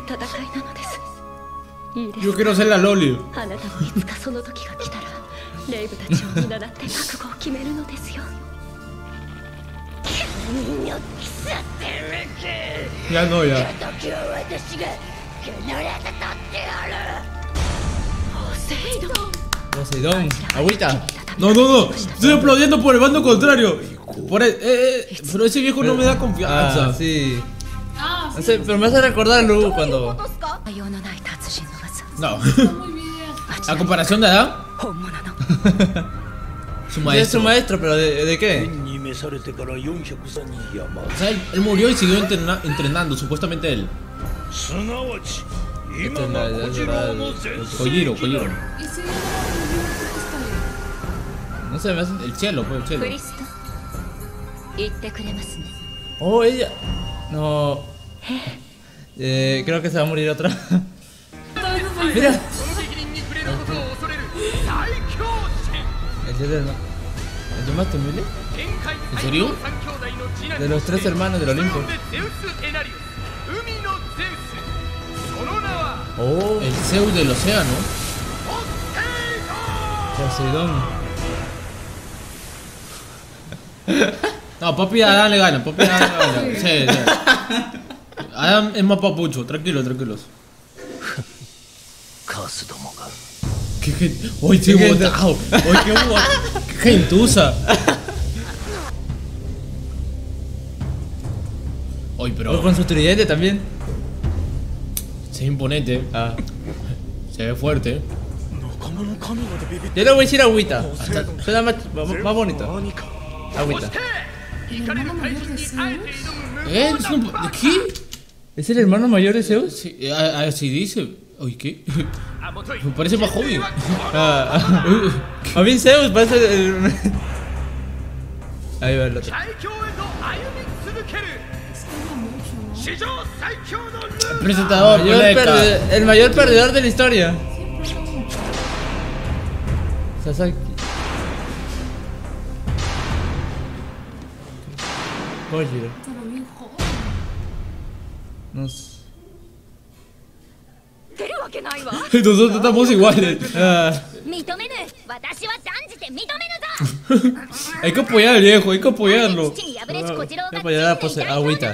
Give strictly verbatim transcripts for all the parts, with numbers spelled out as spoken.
Yo quiero ser la Loli. Ya no, ya. Poseidón, agüita. No, no, no. Estoy aplaudiendo por el bando contrario. Por el, eh, eh, pero ese viejo no me da confianza. Ah, sí. Ah, No sé, pero me hace recordar a Lu cuando. No. muy bien. A comparación de Adán. Su Sí, es maestro. su maestro, pero ¿de, de qué? O sea, él, él murió y siguió entrena- entrenando, supuestamente él. Esta es la- la- la- la- Kojiro, Kojiro. Ese era el libro que está ahí. No sé, me hace. El cielo, pues, el cielo. Oh, ella. No. Eh, creo que se va a morir otra. Mira. ¿El dios del ma- ¿El dios más temible? ¿En serio? De los tres hermanos del Olimpo. Oh, El Zeus del océano. Poseidón. No, papi a Adán le gana, papi a Adán le gana. Sí, sí. Adán es más papucho, tranquilo, tranquilos. Qué gente. ¡Uy, qué Qué gente. botado! ¡Uy, qué botado! ¡Qué gentuza! Uy, Oh, pero. con su tridente también. Se ve imponente, Ah. se ve fuerte. Yo le voy a decir agüita. Suena más, más, más bonito. Agüita. El hermano mayor de Zeus. ¿Eh? ¿Es un- ¿Qué? ¿Es el hermano mayor de Zeus? Sí, a- así dice. Uy, ¿qué? Me parece más joven. Ah. A mí Zeus parece el. Ahí va el otro. El presentador, Mayor Coleca. perde- el mayor perdedor de la historia. Sasaki. Kojiro. Estaba bien joven. No sé. Nosotros estamos iguales. Ah, Hay que apoyar al viejo, hay que apoyarlo. voy a apoyar a pose- agüita.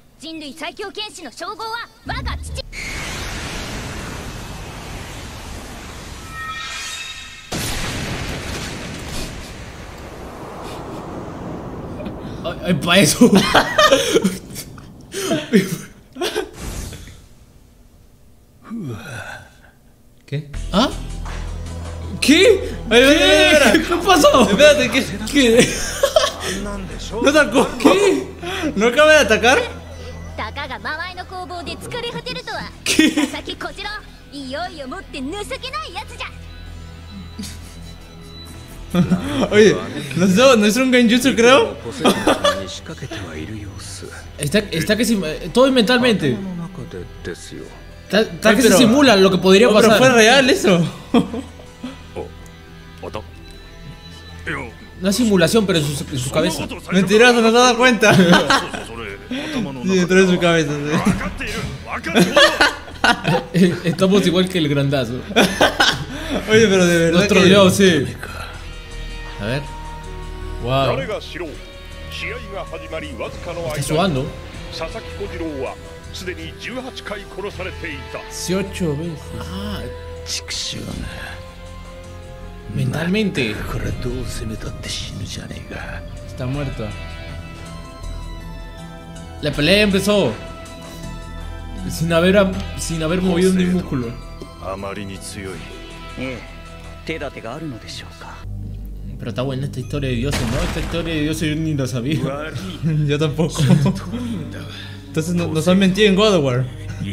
Ay, ay, pa' eso. ¿Qué? ¿Ah? ¿Qué? Ay, ay, ay, espera. ¿Qué, ¿Qué pasó? Espérate, ¿qué? ¿Qué? ¿No atacó? ¿Qué? ¿No acaba de atacar? Oye, no es, no es un genjutsu, creo. Está, está que sim- todo es mentalmente. Está, está Ay, que pero- se simula lo que podría Oh, pero pasar. fue real eso. Una simulación, pero en su, en su cabeza. Mentiroso, no se ha dado cuenta. Sí, dentro de su cabeza. Sí. Estamos igual que el grandazo. Oye, pero de verdad. Nos que- troleó, sí. A ver. Wow. Está sudando. dieciocho veces. Ah. Mentalmente. Está muerto. La pelea empezó. Sin haber, sin haber movido ni músculo. Pero está buena esta historia de dioses, ¿no? Esta historia de dioses yo ni la sabía. Yo tampoco. Entonces no- nos han mentido en God of War.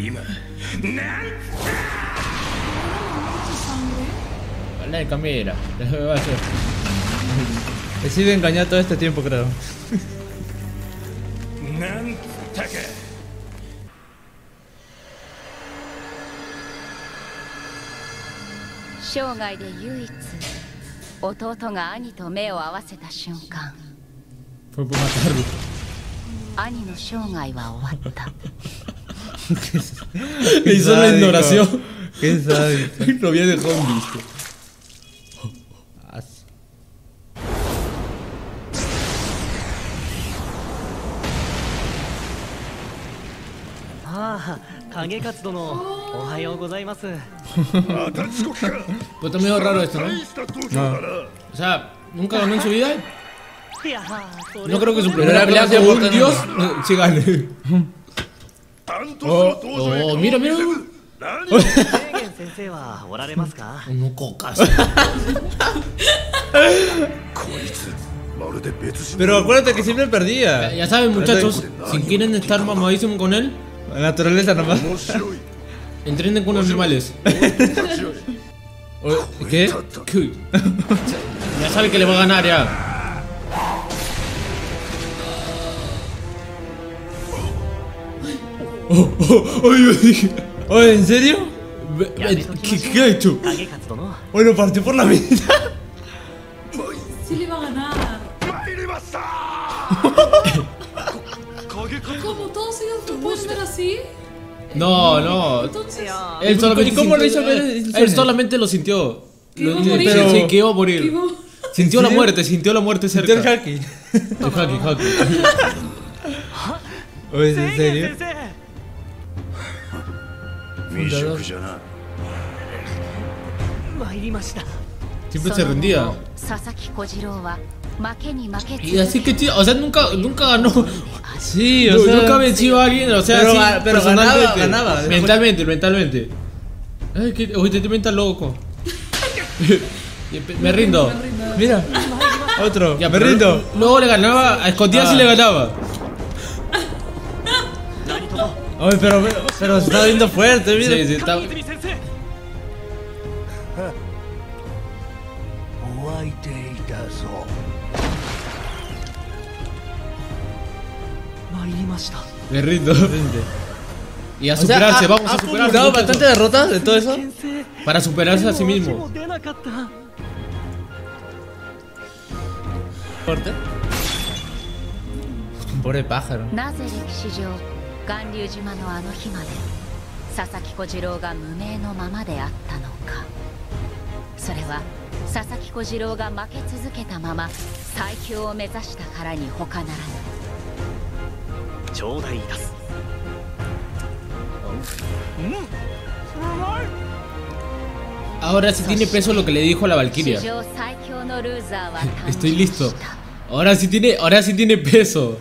Vale, de cámara. He sido engañado todo este tiempo, creo. Fue por matarlo. Le hizo la sádico. ignoración. Qué sádico. Lo había dejado en visto. Ah, ああ、影勝殿、おはようございます。 Pues está medio raro esto, ¿no? O sea, nunca ganó en su vida. いやー、それ No creo que su Pero primera la pelea clase con un bota- dios eh, sí gane. Oh, oh, mira, mira. 清源先生はおられますか？ No cocas. Pero acuérdate que siempre perdía. Ya saben, muchachos, si quieren estar mamadísimo con él, La naturaleza nomás. entrenen con animales. O- ¿Qué? ¿Qué? Ya sabe que le va a ganar ya. Oh, oh, ay, yo dije. Oye, ¿en serio? Ve- ve- ¿Qué, qué ha hecho? 影勝殿、 Bueno, partió por la mitad. Sí le va a ganar. ¿Cómo? ¿Todos ellos no pueden ver así? No, no. Entonces, Él solamente ¿Y cómo lo sintió- hizo ver él, el él sueño? solamente lo sintió. Que Lo- iba a morir. pero, sí, que iba a ¿qué morir. iba? Sintió la ¿Sí? muerte, sintió la muerte cerca. El haki. El haki, haki. Oye, ¿en 清源 serio? 先生。 参りました。 Siempre se rendía. 佐々木小次郎は負けに負け Y así que, tío, o sea, nunca, nunca ganó. Sí, o Yo- sea. nunca venció a alguien, o sea, pero así, ga- pero personalmente. ganaba, ganaba. Mentalmente, mentalmente. Ay, que, oye, te, te mentas loco. Y pe- me rindo. Mira. Otro. Ya, me pero rindo. Luego le ganaba, a escondidas Ah. sí le ganaba. 何とぞ、 Oye, pero, pero, pero se está viendo fuerte, mira. Sí, sí, está. 泉先生。お相手いたぞ。参りました。 Me rindo. Y a O sea, superarse, ha- vamos ha a superarse. acumulado muchachos. bastante derrotas de todo eso. 先生。 Para superarse a sí 手も mismo. 足も出なかった。 Fuerte. Pobre pájaro. なぜ歴史上巌流島のあの日まで佐々木小次郎が無名のままであったのか。それは佐々木小次郎が負け続けたまま最強を目指したからに他ならない。 頂戴いたす。 Ahora sí tiene peso lo que le dijo la 史 Valkyria. 上最強のルーザーは誕生 Estoy listo. した。 Ahora sí tiene, ahora sí tiene peso.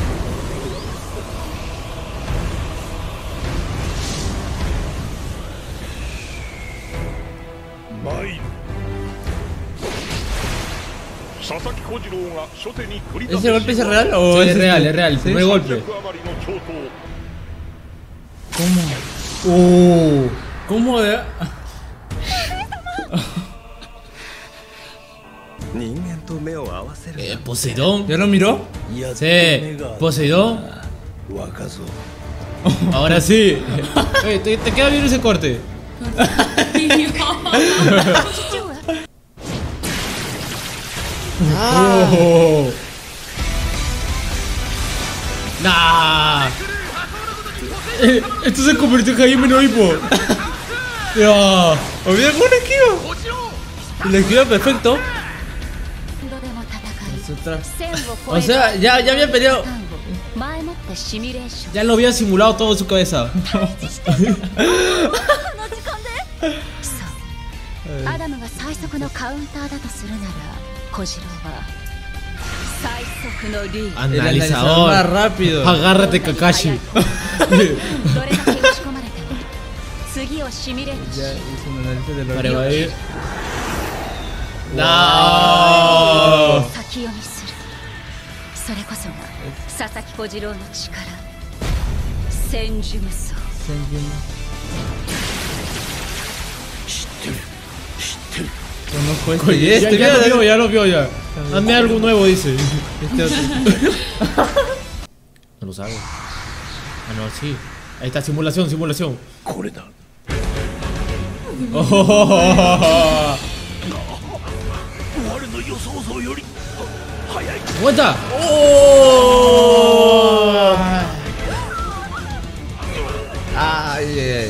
¿Ese golpe es real o Sí, es es real, es real. El ¿Sí? primer golpe. ¿Cómo? Oh. ¿Cómo de.? 人間と目を合わせる Eh, Poseidón. ¿Ya lo miró? Sí, Poseidón. 若造 Ahora sí. Oye, te, te queda bien ese corte. Oh. Nah. Eh, esto se convirtió en Jaime no Hippo. Ya. ¡Olvida con un esquivo! El esquivo perfecto. 何度でも戦い Es otra- 線を越え O sea, ya, ya había peleado. 前もってシミュレーション Ya lo había simulado todo en su cabeza. そうアダムが最速のカウンターだとするなら小次郎は最速のリー El analizador más Analizador. rápido. Agárrate, Kakashi. どれだけ押し込まれても次をシミュレートし Ya hizo un análisis de lo Vale, que- va a ir. No. 先読みするそれこそが佐々木小次郎の力千住無双 Conozco este. Y Ya, este, ya lo mira, vio, ya lo vio ya. Hazme algo nuevo, dice. este otro. No lo sabe. Ah, no, sí. Ahí está, simulación, simulación. これだ Oh. 我の予想像より早い ¡Aguanta! Ay, ay, ay.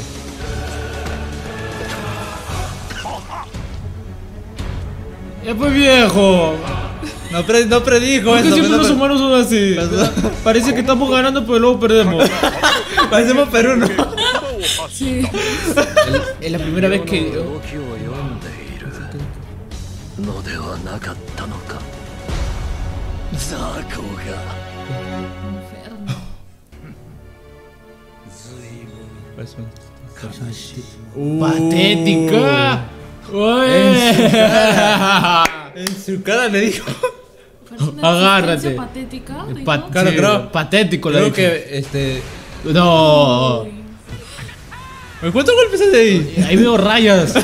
Ya pues viejo. No, pre- no predijo ¿Por qué eso. siempre no los pre- humanos son así? Parece que estamos ganando, pero luego perdemos. Parecemos Perú, ¿no? Sí. Es la primera vez que. 動きを読んでいるのではなかったのかザコが Inferno. 随 Parece un- 分悲しい ¡Patética! ¡Ué! En su cara le dijo. Parece una Agárrate. existencia patética. dijo. Pat- Claro, sí, creo- patético le Creo dicho. que este. No. Uy. ¿Cuántos golpes hay de ahí? Ahí veo rayas.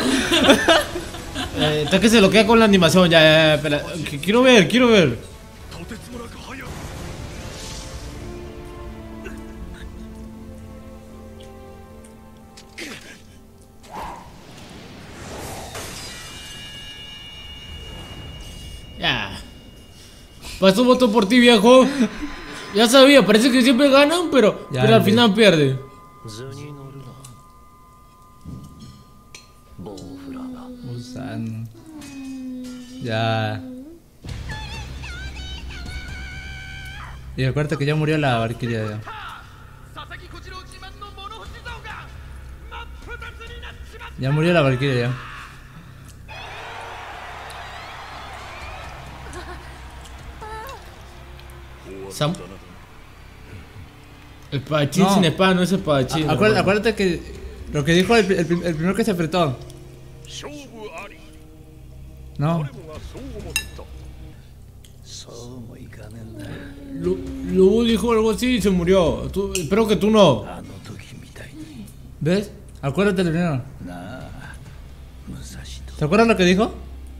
eh, está que se lo queda con la animación. Ya, ya, ya, espera. Qu- Quiero ver, quiero ver. とてつもなく速い Ya. Pasó voto por ti, viejo. Ya sabía, parece que siempre ganan, pero, Ya, pero al ya. final pierden. 図に乗るなボウフラが Gusano. Ya. Y acuérdate que ya murió la Valkyria ya. 佐々木小次郎自慢の物干し竿が真っ二つになっちまった Ya murió la Valkyria ya. Sam- Espadachín No. sin espada no es espadachín. Acuérdate, hermano. acuérdate que lo que dijo el, el, prim- el primero que se enfrentó. 勝負あり No. 誰もがそう思ったそうもいかねえんだ Lu- Lubu dijo algo así y se murió. Tú- espero que tú no. あの時みたいに ¿Ves? Acuérdate del primero. なあ武蔵と ¿Te acuerdas lo que dijo?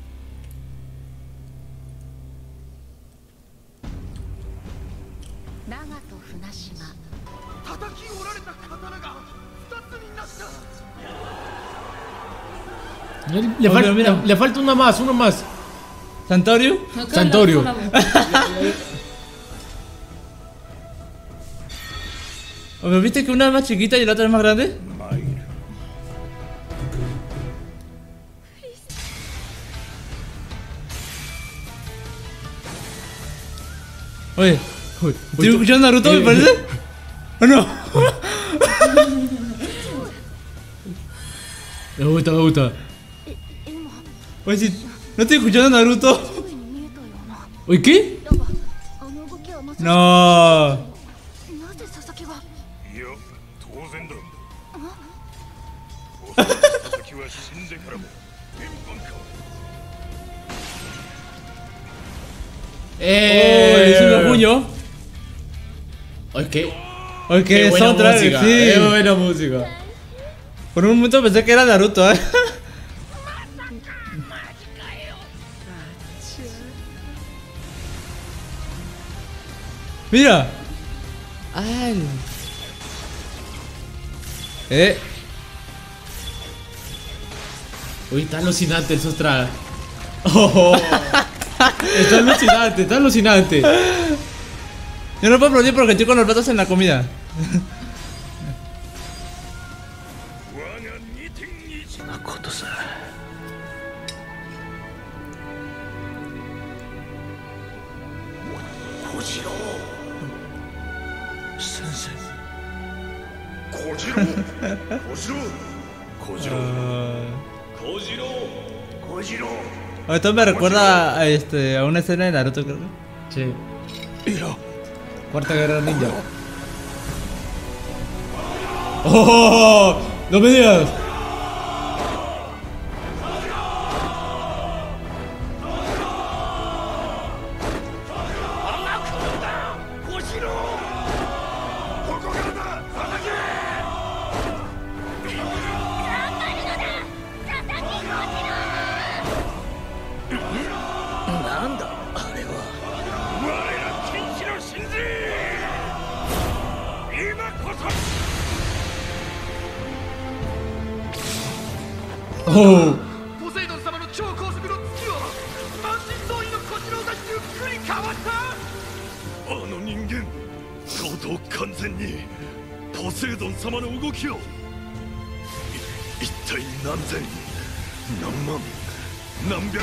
Nagato Funashima. 叩き折られた刀が二つになった Le, le fal- Oye, mira. le- le falta una más, una más. ¿Santorio? Acá Santorio. la- la- ¿O me viste que una es más chiquita y la otra es más grande? 参る Oye, Uy, ¿estoy escuchando Naruto, me parece? ¿O no? Me gusta, me gusta. Oye, si no estoy escuchando Naruto. ¿Oye qué? No. なぜ佐々木がいや当然だおそらく佐々木は死んでからも円盤か Oye, es un puño. Oye, qué, Oye, qué que buena soundtrack, música. sí. Qué buena música. Por un momento pensé que era Naruto, eh. Mira. Ay. Eh. Uy, está alucinante el Sostra. Oh, está alucinante, está alucinante. Yo no puedo aplaudir porque estoy con los platos en la comida. 我がにてんいちなことさ小次郎先生小次郎小次郎小次郎小次郎小次郎 Esto me recuerda a, este, a una escena de Naruto, creo. Sí. いや Cuarta guerra ninja. ¡Oh! ¡No me digas! ¡Oh! ポセイドン様の超高速の月は満身創痍の小次郎がゆっくり変わったあの人間とうとう完全にポポセイドン様の動きを。い一体何千何万何百万で先まで読んでいるという。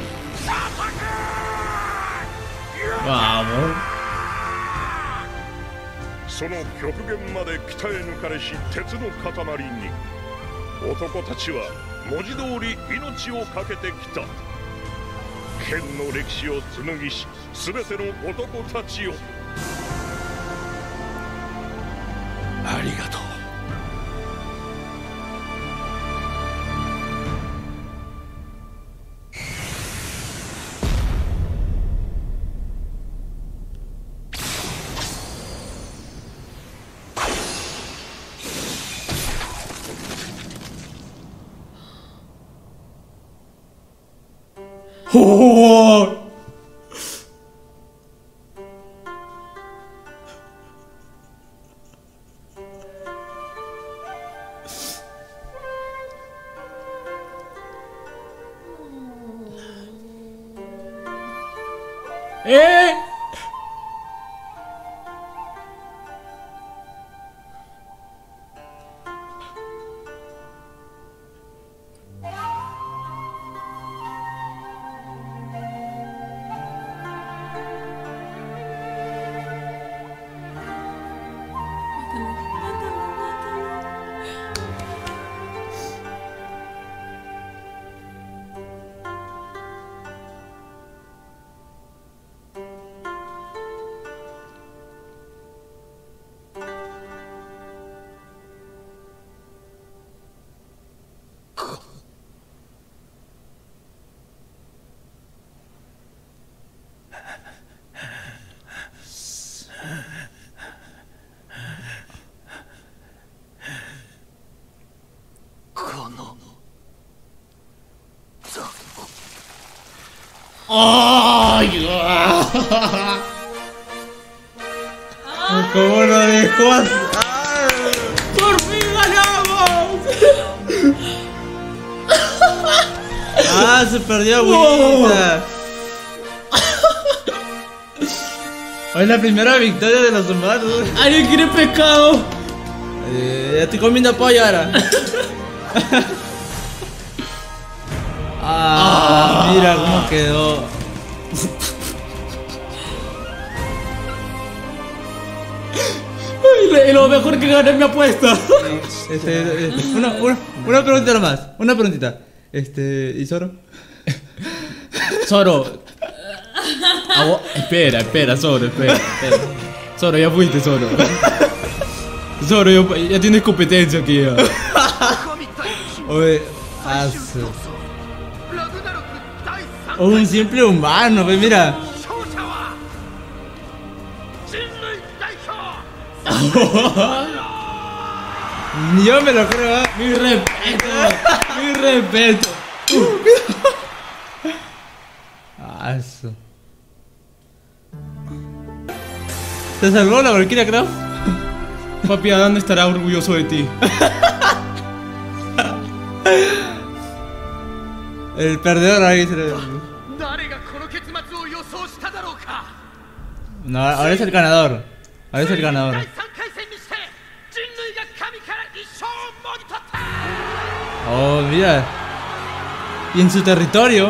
Vamos. その極限まで鍛え抜かれし鉄の塊に男たちは文字通り命を懸けてきた。剣の歴史を紡ぎし全ての男たちよ、ありがとう。 오. 에? ¡Ay! ¿Cómo lo dejó así? ¡Por fin ganamos! ¡Ah! Se perdió agüita. Es la primera victoria de los humanos. ¿Alguien quiere pescado? Eh, ya estoy comiendo pollo ahora. Ah, mira cómo quedó. Y lo mejor que gané mi apuesta. Este, este, una, una, una preguntita nomás. Una preguntita. Este, ¿y Zoro? Zoro. Agu espera, espera, Zoro, espera, espera. Zoro, ya fuiste, Zoro. Zoro, ya, ya tienes competencia aquí. Ya. Oye, aso. Un simple humano, pues mira. Yo me lo creo, ¿eh? Mi respeto, mi respeto. Aso. ¿Te salvó la Valkyria, creo? Papi Adán estará orgulloso de ti. El perdedor ahí se le... No, ahora es el ganador. Ahora es el ganador. Oh, mira. Y en su territorio.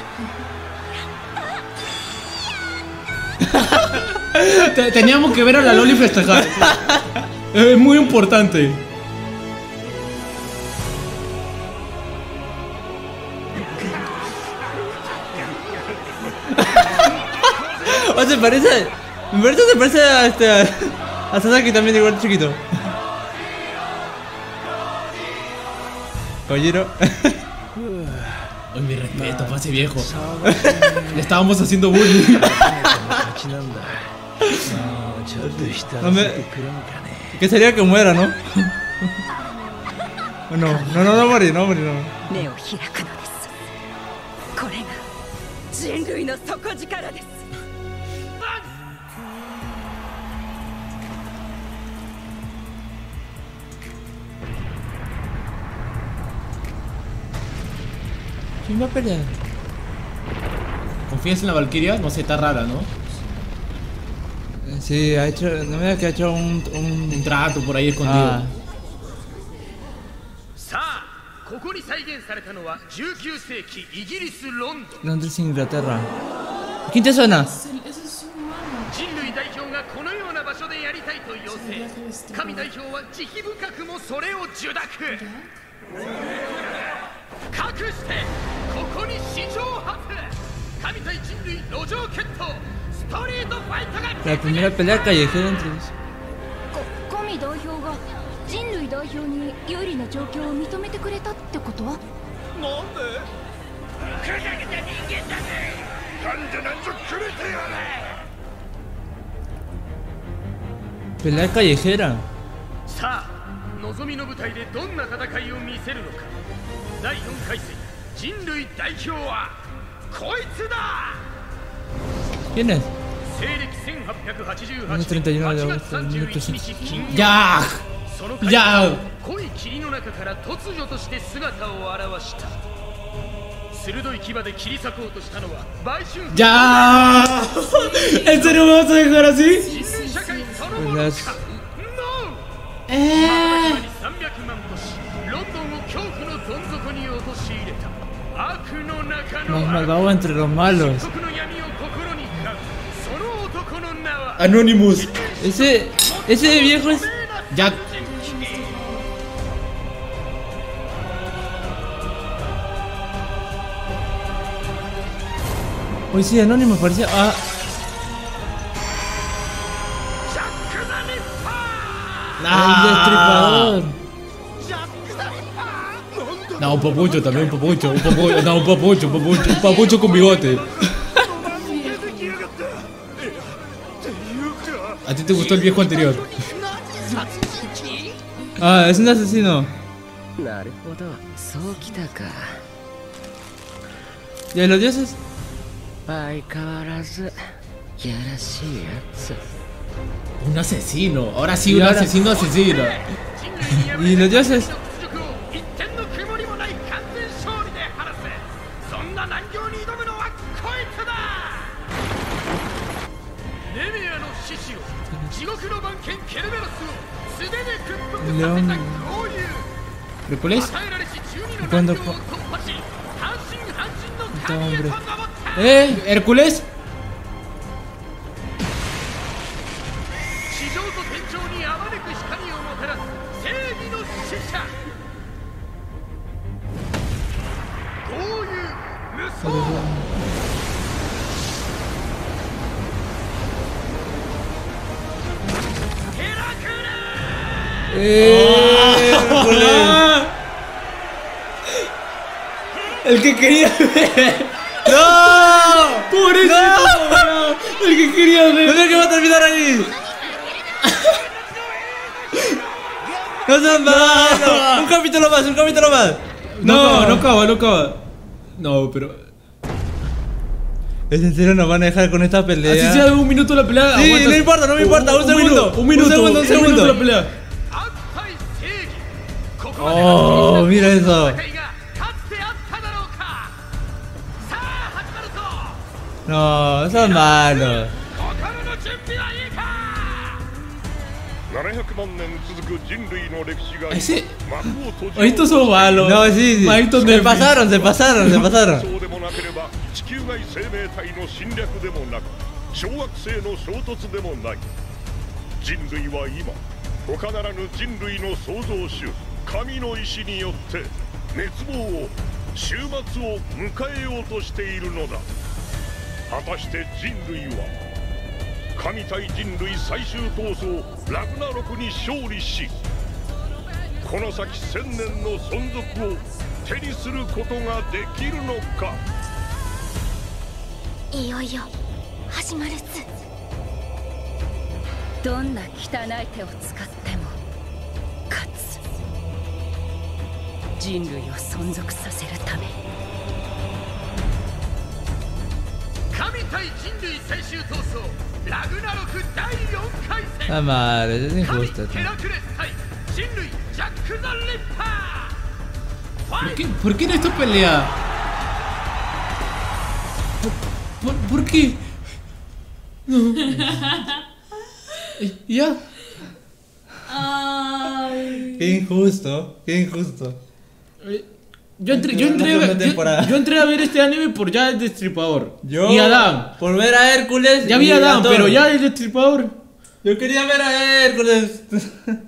Teníamos que ver a la Loli festejar. Es muy importante. O se parece. Me parece se parece a este. A, a Sasaki también, igual chiquito. Kojiro. Ay, mi respeto, pase viejo. Le estábamos haciendo bullying. No me... ¿Qué sería que muera, no? No, no, no, no morir, no morir, no. ¿Quién va a pelear? ¿Confías en la Valkyria? No sé, está rara, ¿no? Sí, ha hecho. No me digas que ha hecho un. un... Un trato por ahí escondido. Ah. さあここに再現されたのはじゅうきゅう世紀イギリスロンドン Londres, Inglaterra. ¿Quién te suena? Es el- Ese es su humano. 人類代表がこのような場所でやりたいと要請神代表は慈悲深くもそれを受諾かくしてここに史上初神対人類路上決闘ストリートファイトが La primera pelea callejera entre ellos. か神代表が人類代表に有利な状況を認めてくれたってことは？ なんでふざけた人間だぜなんでなんぞくれてやれ Pelea callejera. さあ望みの舞台でどんな戦いを見せるのかだいよん回戦人類代表はこいつだ ¿Quién es? 西暦せんはっぴゃくはちじゅうはちねん treinta y uno de はちがつ agosto さ de んじゅういちにち金曜日 ¡Ya! その Ya 濃い霧の中から突如として姿を現した鋭い牙で切り裂こうとしたのは売春 ¡Ya! ¿En serio me vas a dejar así? 人類社会そのものか Las- NO! えにさんびゃくまん都市ロンドンを恐怖のどん底に陥れた悪の中 Más の悪 malvado entre los malos. 国の闇を心に飼うその男の名は Anonymous. Ese. Ese viejo es. Ya. Hoy sí, Anónimo parecía. Ah. ジャック・ザ・リッパー El destripador. No, un papucho también, un papucho, un papucho, no, un papucho, un papucho, un papucho con bigote. ¿A ti te gustó el viejo anterior? Ah, es un asesino. なるほどそうきたか ¿Y de los dioses? 相変わらずやらしいやつ Un asesino, ahora sí, un Y ahora- asesino asesino. ¿Y los dioses? 一点の曇りもない完全勝利で晴らせそんな難行に挑むのはこいつだネメアの獅子を地獄の番犬ケルベロスを素手で屈服させた豪遊 ¿Pero cuál es? 与えられしじゅうにの Cuando 難行を突破し半身半身の Este 神へと hombre. 登った ¿Eh? ¿Hércules? 地上と天井にあまねく光をもたらす正義の使者豪遊無双ヘラクレ ¡Eh! Hércules. El que quería ver. ¡No! ¡Pobrecito! No. El que quería ¡No ver. creo que va a terminar ahí! ¡No seas malo! ¡Un capítulo más! ¡Un capítulo más! No, no acaba, no acaba. No, pero. ¿Es en serio nos van a dejar con esta pelea? Así sea de un minuto la pelea. Sí, aguanta. no importa, no me importa, un segundo, minuto, un minuto, un segundo, un segundo. minuto la pelea. 悪対正義ここまで Oh, mira eso. 戦いがかつてあっただろうかさあ始まるぞ No, son malos. 心の準備はいいかななひゃくまん年続く人類の歴史が Ese. 幕を閉じよう Estos son malos. No, sí, sí. Malditos Se Netflix. pasaron, se pasaron, se pasaron. そうでもなければ地球外生命体の侵略でもなく小惑星の衝突でもない人類は今他ならぬ人類の創造主神の意志によって滅亡を終末を迎えようとしているのだ果たして人類は神対人類最終闘争ラグナロクに勝利しこの先千年の存続を手にすることができるのかいよいよ始まるっす。 どんな汚い手を使っても勝つ人類を存続させるため神対人類最終闘争ラグナロクだいよんかい戦 Está mal, es 神 injusto. ヘラクレス対人類ジャック・ザ・リッパーファ ¿Por イ qué, ¿Por qué en esta pelea? ¿Por, por, por qué? No. Y ya. Ay. Qué injusto, qué injusto. Yo entré, yo, La entré, segunda yo, temporada. yo entré a ver este anime por ya el Destripador. Yo, y Adán. por ver a Hércules. Ya vi y a Adán, Thor. pero ya el Destripador. Yo quería ver a Hércules.